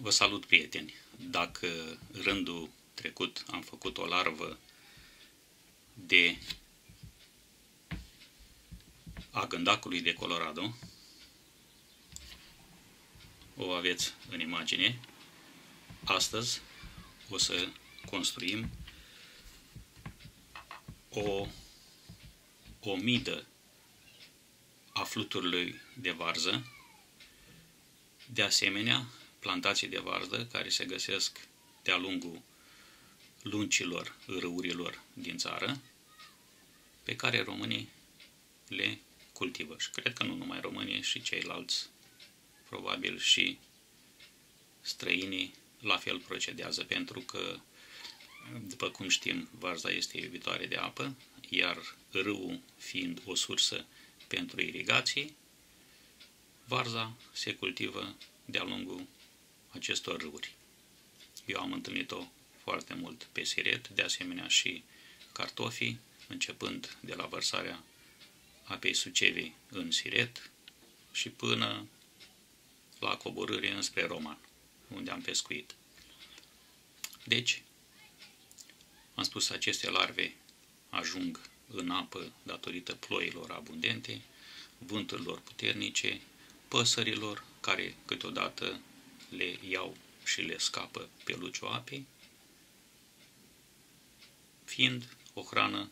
Vă salut, prieteni! Dacă rândul trecut am făcut o larvă de a gândacului de Colorado, o aveți în imagine, astăzi o să construim o midă a fluturilor de varză, de asemenea plantații de varză care se găsesc de-a lungul lungilor râurilor din țară, pe care românii le cultivă. Și cred că nu numai românii, și ceilalți, probabil și străinii, la fel procedează, pentru că, după cum știm, varza este iubitoare de apă, iar râul fiind o sursă pentru irigații, varza se cultivă de-a lungul acestor râuri. Eu am întâlnit-o foarte mult pe Siret, de asemenea și cartofii, începând de la vărsarea apei Sucevei în Siret și până la coborâre înspre Roman, unde am pescuit. Deci, am spus, aceste larve ajung în apă datorită ploilor abundente, vânturilor puternice, păsărilor care câteodată le iau și le scapă peluciul apei, fiind o hrană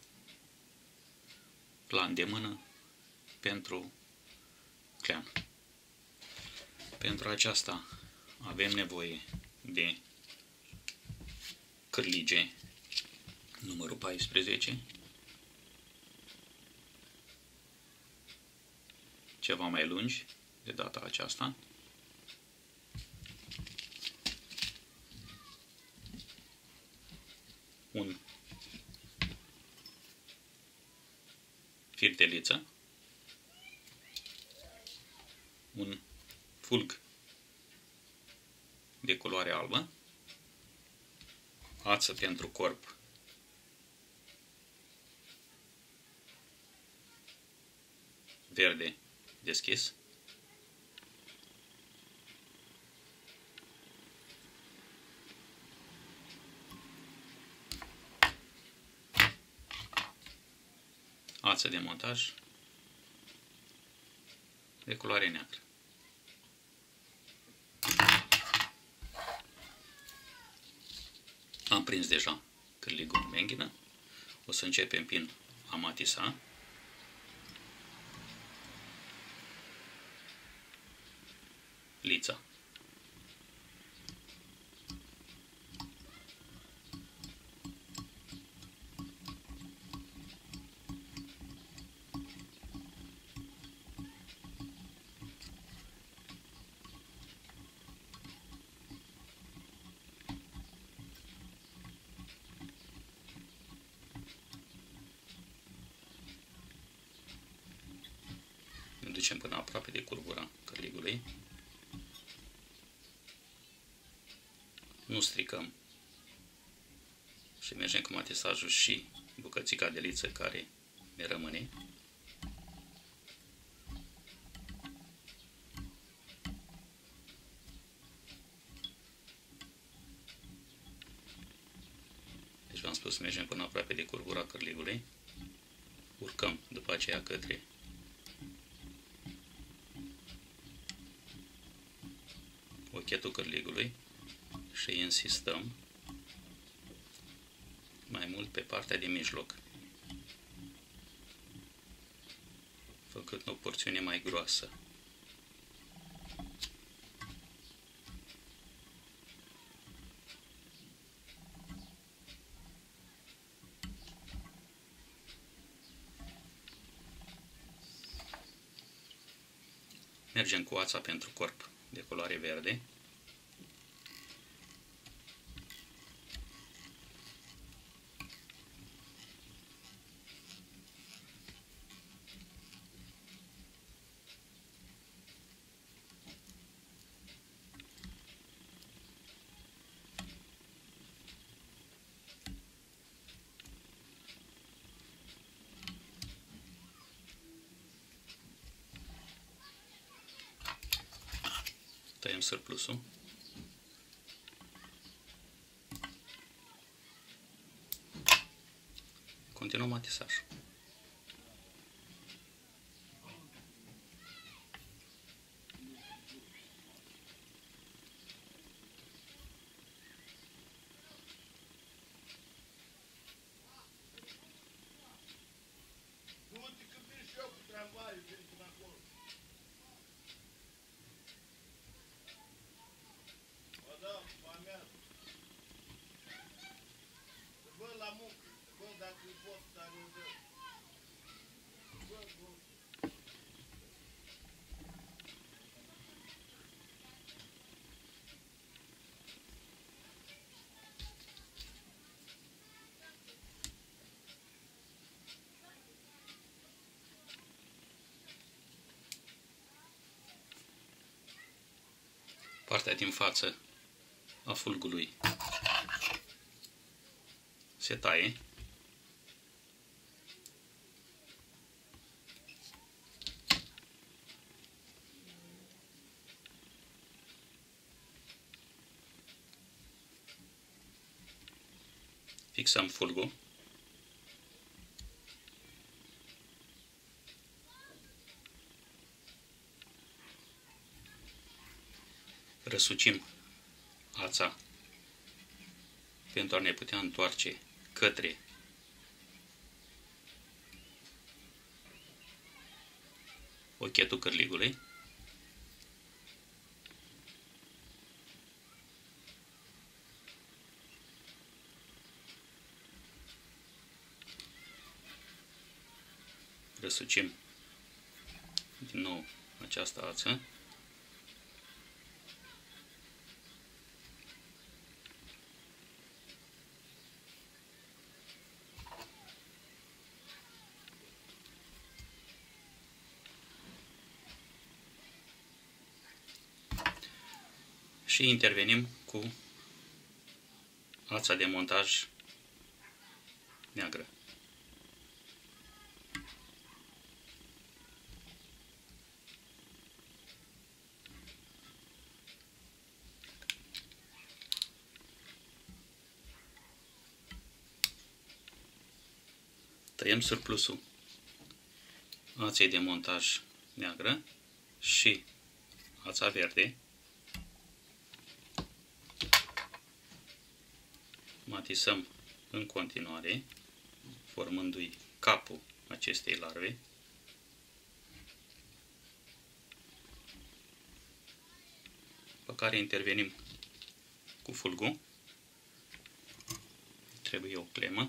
la îndemână pentru clean. Pentru aceasta avem nevoie de cârlige numărul 14, ceva mai lungi de data aceasta, un fir de liță, un fulg de culoare albă, ață pentru corp verde deschis, ață de montaj de culoare neagră. Am prins deja cârligul în menghină. O să începem prin a matisa. Lița. Ne ducem până aproape de curgura cârligului. Nu stricăm și mergem cu matisajul și bucățica de liță care ne rămâne. Deci v-am spus, mergem până aproape de curgura cârligului. Urcăm după aceea către ochetul cârligului și insistăm mai mult pe partea de mijloc, făcând o porțiune mai groasă. Mergem cu ața pentru corp de culoare verde. tăiem surplusul. Continuăm atisajul. Partea din față a fulgului se taie. Fixăm fulgul. Răsucim ața pentru a ne putea întoarce către ochetul cârligului. Răsucim din nou această ață. Și intervenim cu ața de montaj neagră. Tăiem surplusul aței de montaj neagră și ața verde. Matisăm în continuare, formându-i capul acestei larve. Pe care intervenim cu fulgul. Trebuie o clemă.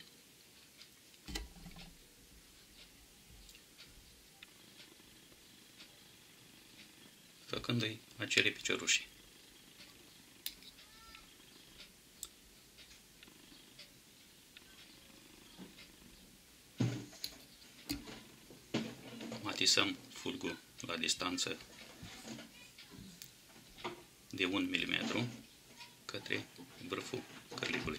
Făcându-i acele picioruși. Matisăm fulgul la distanță de 1 mm către vârful cârligului.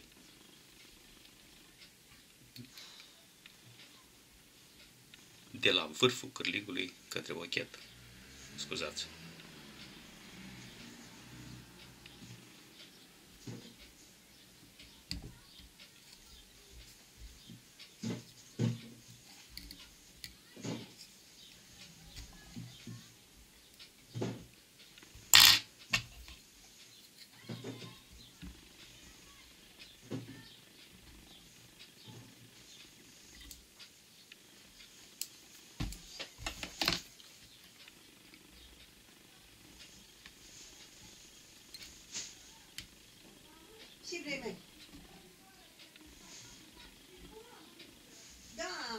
De la vârful cârligului către ochet. Scuzați. Ce vreme? Da.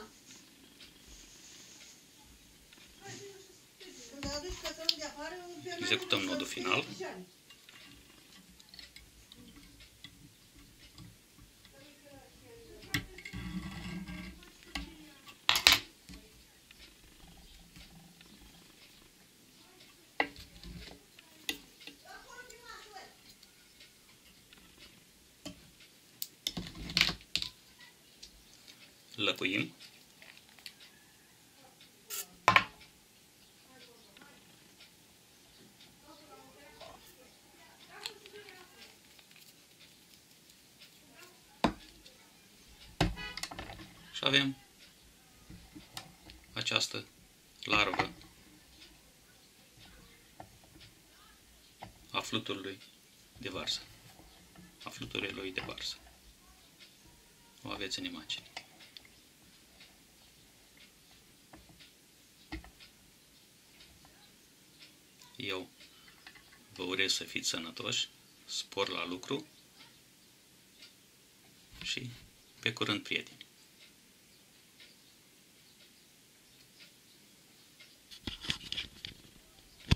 Când aduci cățelul de afară, executăm nodul final. Lăcuim. avem această larvă a fluturului de varză, a fluturilor de varză. O aveți în imagine. Eu vă urez să fiți sănătoși, spor la lucru și pe curând, prieteni!